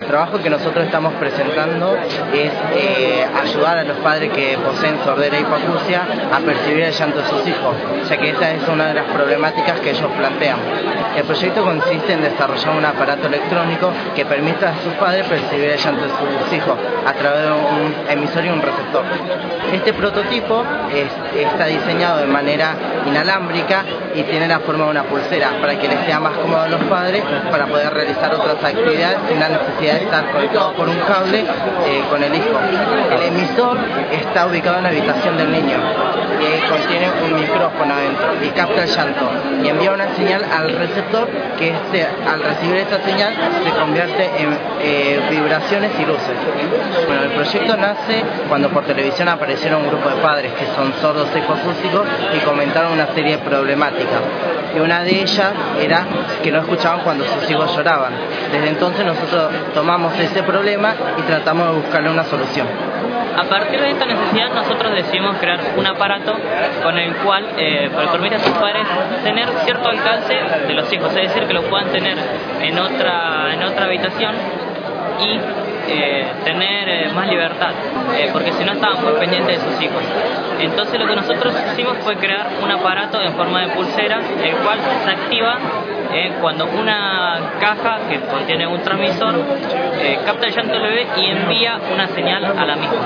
trabajo que nosotros estamos presentando es ayudar a los padres que poseen sordera y hipoacusia a percibir el llanto de sus hijos, ya que esa es una de las problemáticas que ellos plantean. El proyecto consiste en desarrollar un aparato electrónico que permita a sus padres percibir el llanto de sus hijos a través de un emisor y un receptor. Este prototipo está diseñado de manera inalámbrica y tiene la forma de una pulsera para que les sea más cómodo a los padres para poder realizar otras actividades sin la necesidad de estar conectado por un cable con el hijo. El emisor está ubicado en la habitación del niño y contiene un micrófono adentro y capta el llanto y envía una señal al receptor que al recibir esa señal se convierte en vibraciones y luces. Bueno, el proyecto nace cuando por televisión aparecieron un grupo de padres que son sordos e hipoacústicos y comentaron una serie de problemáticas. Y una de ellas era que no escuchaban cuando sus hijos lloraban. Desde entonces nosotros tomamos ese problema y tratamos de buscarle una solución. A partir de esta necesidad nosotros decidimos crear un aparato con el cual permite a sus padres tener cierto alcance de los hijos, es decir, que lo puedan tener en otra habitación y tener más libertad, porque si no estaban muy pendientes de sus hijos. Entonces lo que nosotros hicimos fue crear un aparato en forma de pulsera, el cual se activa cuando una caja que contiene un transmisor capta el llanto del bebé y envía una señal a la misma.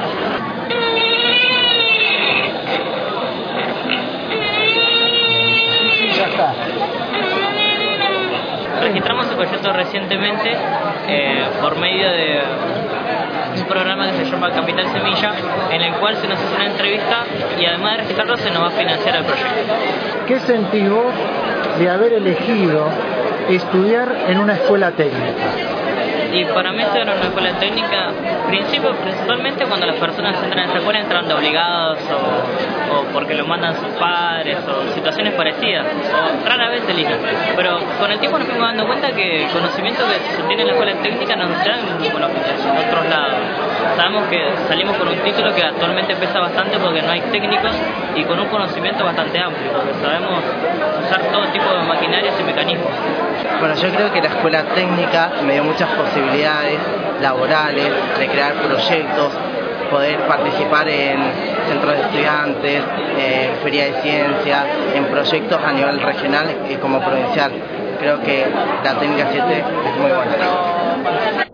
Ya está. Registramos el proyecto recientemente por medio de un programa que se llama Capital Semilla, en el cual se nos hace una entrevista y además de registrarlo se nos va a financiar el proyecto. ¿Qué sentís vos de haber elegido estudiar en una escuela técnica? Y para mí estudiar en una escuela técnica, principalmente cuando las personas entran a esta escuela entran de obligados o porque lo mandan sus padres o situaciones parecidas, o rara vez eligen. Pero con el tiempo nos fuimos dando cuenta que el conocimiento que se tiene en la escuela técnica nos da en otros lados. Sabemos que salimos con un título que actualmente pesa bastante porque no hay técnicos y con un conocimiento bastante amplio, porque sabemos usar todo tipo de maquinarias y mecanismos. Bueno, yo creo que la escuela técnica me dio muchas posibilidades laborales, de crear proyectos, poder participar en centros de estudiantes, en feria de ciencias, en proyectos a nivel regional y como provincial. Creo que la técnica 7 es muy buena.